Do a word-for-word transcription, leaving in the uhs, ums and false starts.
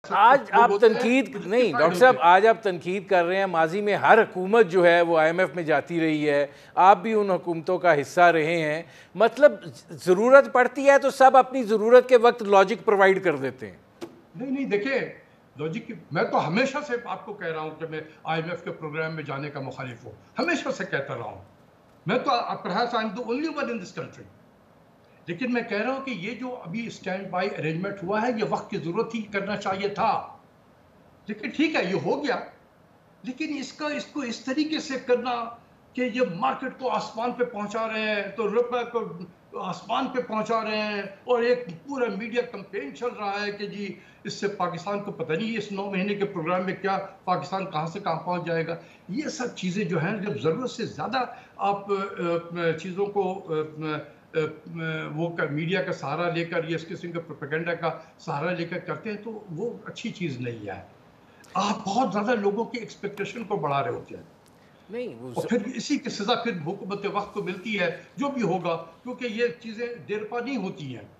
آج آپ تنقید نہیں ڈاکٹر صاحب آج آپ تنقید کر رہے ہیں، ماضی میں ہر حکومت جو ہے وہ آئی ایم ایف میں جاتی رہی ہے، آپ بھی ان حکومتوں کا حصہ رہے ہیں، مطلب ضرورت پڑتی ہے تو سب اپنی ضرورت کے وقت لاجک پرووائڈ کر دیتے ہیں۔ نہیں نہیں دیکھیں لاجک، میں تو ہمیشہ سے آپ کو کہہ رہا ہوں کہ میں آئی ایم ایف کے پروگرام میں جانے کا مخالف ہوں، ہمیشہ سے کہتا رہا ہوں، میں تو perhaps I'm the only one in this country، لیکن میں کہہ رہا ہوں کہ یہ جو ابھی اسٹینڈ بائی ارینجمنٹ ہوا ہے یہ وقت کی ضرورت ہی کرنا چاہیے تھا، لیکن ٹھیک ہے یہ ہو گیا، لیکن اس کا اس کو اس طریقے سے کرنا کہ یہ مارکیٹ کو آسمان پہ پہنچا رہے ہیں تو روپے کو آسمان پہ پہنچا رہے ہیں، اور ایک پورا میڈیا کمپین چل رہا ہے کہ جی اس سے پاکستان کو پتہ نہیں اس نو مہینے کے پروگرام میں کیا پاکستان کہاں سے کہاں پہنچ جائے گا۔ یہ سب چیزیں جو ہیں جب ضرورت سے زیادہ آپ چیزوں کو وہ میڈیا کا سہارا لے کر یا اس قسم کے پروپیگنڈا کا سہارا لے کر کرتے ہیں تو وہ اچھی چیز نہیں ہے۔ آپ بہت زیادہ لوگوں کی ایکسپیکٹیشن کو بڑھا رہے ہوتے ہیں، نہیں وہ اور پھر اسی کی سزا پھر حکومت وقت کو ملتی ہے جو بھی ہوگا، کیونکہ یہ چیزیں دیر پا نہیں ہوتی ہیں۔